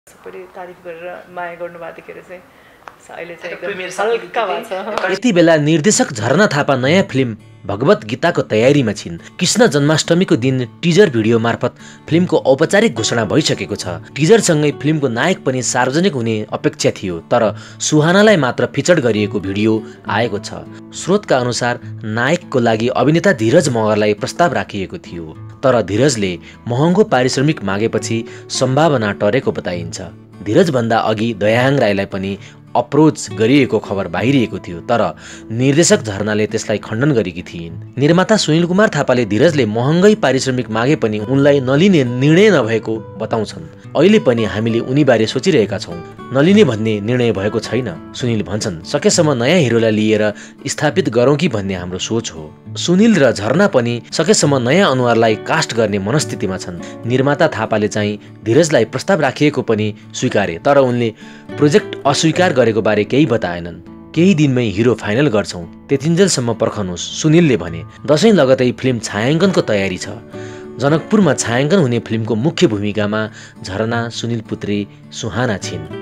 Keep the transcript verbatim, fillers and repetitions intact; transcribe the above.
सबैले तारिफ गरेर माया गर्नुभएको देखेर चाहिँ अहिले चाहिँ एकदम हल्का भएको छ। यति बेला निर्देशक झरना थापा नयाँ फिल्म भगवत गीताको तयारीमा छिन्। कृष्ण जन्माष्टमीको दिन टिजर भिडियो मार्फत फिल्मको औपचारिक घोषणा भइसकेको छ। टिजरसँगै फिल्मको नायक पनि सार्वजनिक हुने अपेक्षा थियो, तर सुहानालाई मात्र फिचर गरिएको भिडियो आएको छ। स्रोतका अनुसार नायकको लागि अभिनेता धीरज मगरलाई प्रस्ताव राखिएको थियो, तर धीरजले महँगो पारिश्रमिक मागेपछि सम्भावना टरेको बताइन्छ। धीरजभन्दा अघि दयाहाङ राईलाई पनि अप्रोच गरिएको खबर बाहिरिएको थियो, तर निर्देशक झरनाले त्यसलाई खण्डन गरेकी थिइन्। निर्माता सुनिल कुमार थापाले धीरजले महँगै पारिश्रमिक मागे पनि उनलाई नलिने निर्णय नभएको बताउँछन्। अहिले पनि हामीले उनीबारे सोचिरहेका छौँ, नलिने भन्ने निर्णय भएको छैन। सुनिल भन्छन्, सकेसम्म नयाँ हिरोलाई लिएर स्थापित गरौँ कि भन्ने हाम्रो सोच हो। सुनिल र झरना पनि सकेसम्म नयाँ अनुहारलाई कास्ट गर्ने मनस्थितिमा छन्। निर्माता थापाले चाहिँ धीरजलाई प्रस्ताव राखिएको पनि स्वीकारे, तर उनले प्रोजेक्ट अस्वीकार गरेको बारे केही बताएनन्। केही दिनमै हिरो फाइनल गर्छौं, त्यतिन्जेलसम्म पर्खनुहोस्, सुनिलले भने। दशैं लगतै फिल्म छायाङ्कनको तयारी छ। जनकपुरमा छायाङ्कन हुने फिल्मको मुख्य भूमिकामा झरना, सुनिल पुत्री, सुहाना छिन्।